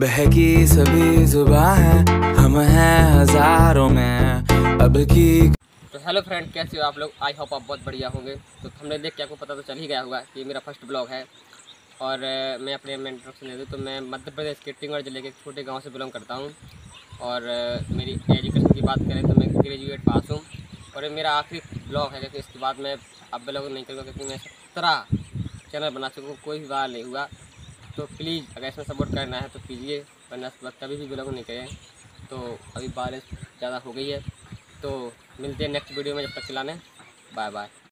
बहकी सभी जुबां हैं, हम हैं हजारों में अब की। तो हेलो फ्रेंड, कैसे हो आप लोग? आई होप आप बहुत बढ़िया होंगे। तो हमने देख के आपको पता तो चल ही गया होगा कि ये मेरा फर्स्ट ब्लॉग है। और मैं अपने में इंट्रोडक्शन दे दूँ तो मैं मध्य प्रदेश के टिंगड़ जिले के एक छोटे गांव से बिलोंग करता हूं। और मेरी एजुकेशन की बात करें तो मैं ग्रेजुएट पास हूं। और ये मेरा आखिरी ब्लॉग है क्योंकि इसके बाद मैं अब ब्लॉग नहीं करूँगा क्योंकि मैं 17 चैनल बना चुका हूँ, कोई भी बार नहीं हुआ। तो प्लीज़ अगर इसमें सपोर्ट करना है तो कीजिए, वरना इसके बाद कभी भी ब्लॉग नहीं करें। तो अभी बारिश ज़्यादा हो गई है, तो मिलते हैं नेक्स्ट वीडियो में, जब तक चलाने बाय बाय।